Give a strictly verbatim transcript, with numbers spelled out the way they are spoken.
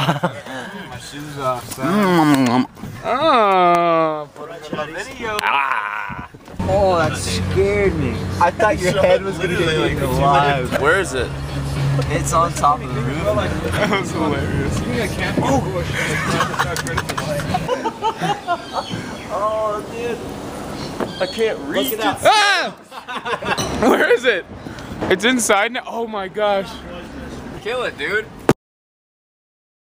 My shoes off, son. Mm. Oh, put it in my video. Ah. Oh, that scared me. I thought your head was gonna get like alive. Where is it? It's on top of the roof. That was hilarious. Oh, dude. I can't reach it it. up. Ah! Where is it? It's inside now. Oh my gosh. Kill it, dude.